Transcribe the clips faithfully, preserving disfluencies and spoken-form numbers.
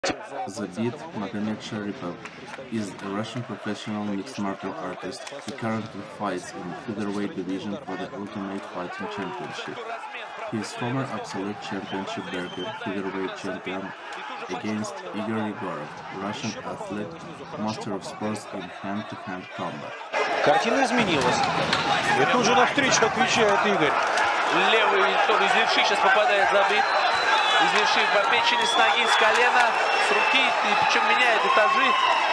Zabit Magomedsharipov is a Russian professional mixed martial artist who currently fights in the Featherweight division for the Ultimate Fighting Championship. He is former Absolute Championship Berkut Featherweight champion against Igor Egorov Russian athlete, master of sports in hand-to-hand combat. Картина изменилась. И тут же навстречу отвечает Игорь. Левый тоже из левши сейчас попадает Забит. Из левши по печени, с ноги, с колена, с руки. И причем меняет этажи.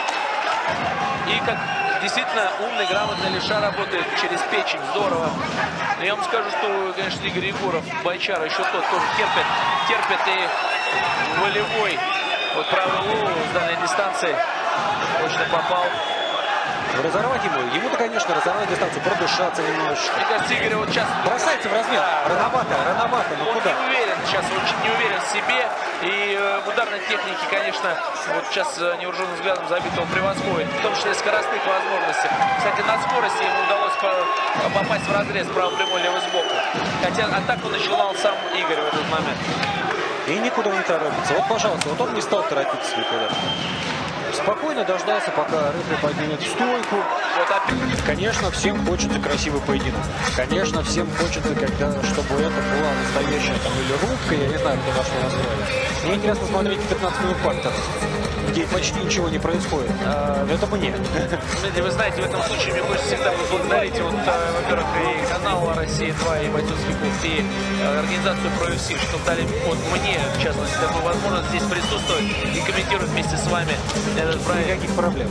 И как действительно умный, грамотный левша работает через печень. Здорово. Но я вам скажу, что, конечно, Игорь Егоров, бойчара, еще тот тоже терпит. Терпит и волевой. Вот правый лоу с данной дистанции точно попал. Разорвать ему, ему-то, конечно, разорвать дистанцию, продышаться немножечко. Мне кажется, Игорь вот сейчас бросается в размер, да, рановато, рановато, но он куда? не уверен, сейчас очень не уверен в себе. И э, в ударной технике, конечно, вот сейчас э, невооруженным взглядом Забитого превосходит, в том числе скоростных возможностей. Кстати, на скорости ему удалось по, попасть в разрез правый прямой, левый сбоку. Хотя атаку начинал сам Игорь в этот момент. И никуда не торопится. Вот, пожалуйста, вот он не стал торопиться никуда. Спокойно дождался, пока рефери поднимет стойку. Вот опять. Конечно, всем хочется красивый поединок. Конечно, всем хочется, когда, чтобы это была настоящая там или рубка, я не знаю, кто во что назвали. Мне интересно смотреть пятнадцать минут фактов, где почти ничего не происходит. А, это мне. Вы знаете, в этом случае мне хочется всегда поблагодарить, вот, во-первых, и канал Россия два, и бойцовский клуб, и организацию про ю эф си, что дали вот мне, в частности, такую возможность здесь присутствовать и комментировать вместе с вами этот проект. Никаких проблем.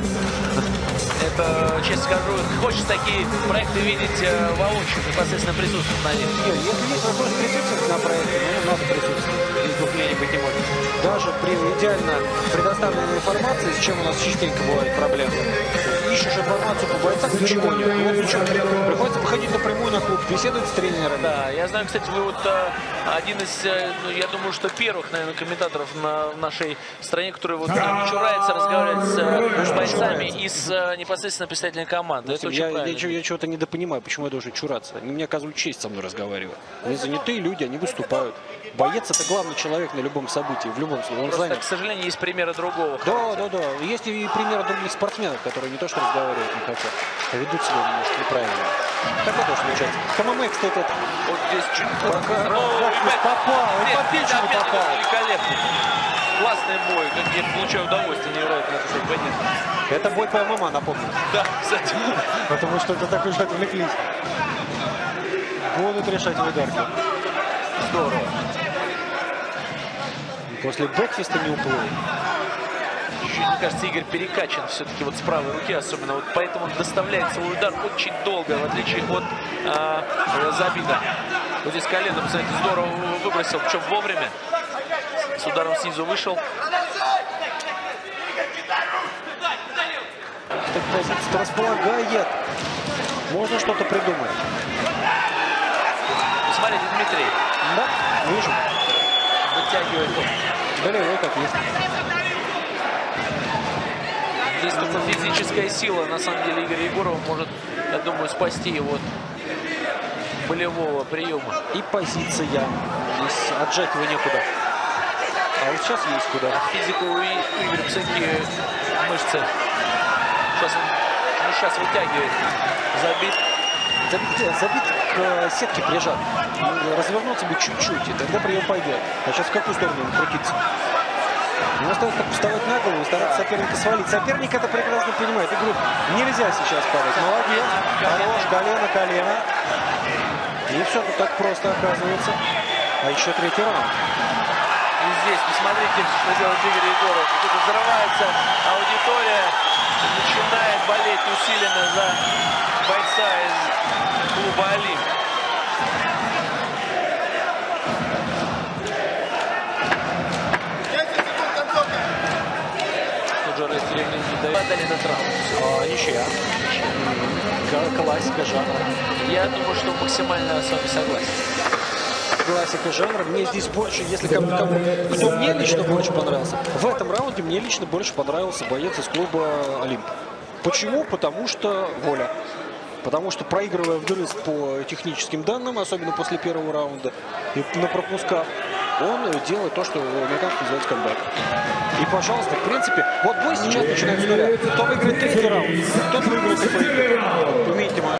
Это, честно скажу, хочется такие проекты видеть э, воочию, непосредственно присутствовать на них. Нет, если есть возможность присутствовать на проекте, ну, надо присутствовать. Здесь двух мнений быть не может. Даже при идеально предоставленной информации, с чем у нас частенько бывают проблемы. Ищешь информацию по бойцам, ничего нет. Вот ничего. Приходится выходить напрямую на клуб, беседовать с тренером. Да, я знаю, кстати, вы вот э, один из, э, ну, я думаю, что первых, наверное, комментаторов на в нашей стране, который вот э, не чурается разговаривать с, э, с бойцами и с э, непосредственно представителями команды. Это я, я, я, я чего-то недопонимаю, почему я должен чураться. Они мне оказывают честь со мной разговаривать. Они занятые люди, они выступают. Боец — это главный человек на любом событии, в любом случае. Он Просто, занят. к сожалению, есть примеры другого. Да, да, да. Есть и примеры других спортсменов, которые не то что разговаривают не хотят, а ведут себя немножко неправильно. Тогда тоже случается. эм эм а, кстати, это... Вот здесь чуть... Пока... попал, он по печени попал. Великолепно. Классный бой, как я получаю удовольствие невероятно от этого поединка. Это бой по эм эм а, напомню. Да, кстати. Потому что это так уже отвлеклись. Будут решать ударки. Здорово. После бэкфиста не уплыл. Мне кажется, Игорь перекачан все-таки вот с правой руки, особенно. Вот поэтому он доставляет свой удар очень долго, в отличие от а, Забита. Вот здесь колено, посмотрите, здорово выбросил, причем вовремя. С ударом снизу вышел. Так позиция располагает. Можно что-то придумать. Смотрите, Дмитрий. Да, вижу. Вытягивает он. Болевой как есть. Здесь только физическая сила, на самом деле, Игоря Егорова может, я думаю, спасти его от болевого приема. И позиция. Здесь отжать его некуда. А вот сейчас есть куда. А физику у Игоря, кстати, мышцы. Сейчас он, ну, сейчас вытягивает. Забит. Забит, забит к сетке прижат. Развернуться бы чуть-чуть, и тогда прием пойдет. А сейчас в какую сторону он крутится? Ему остается так вставать на голову и стараться соперника свалить. Соперник это прекрасно понимает. И говорит, нельзя сейчас падать. Молодец. Хорош, колено, колено. И все тут так просто оказывается. А еще третий раунд. И здесь, посмотрите, что делает Игорь Егоров. Тут взрывается аудитория. Начинает болеть усиленно за бойца из клуба «Олимп». Тут же рефери не дает. Подали этот раунд. А, ничья. Классика жанра. Я думаю, что максимально с вами согласен. Классика жанра. Мне здесь больше, если кому, кому кто мне лично больше понравился, в этом раунде мне лично больше понравился боец из клуба «Олимп». Почему? Потому что воля. Потому что, проигрывая вдрызг по техническим данным, особенно после первого раунда, и на пропусках, он делает то, что американцы называют камбэк. И, пожалуйста, в принципе, вот бой сейчас начинается с нуля. Кто выиграет третий раунд, тот выиграет и проиграет.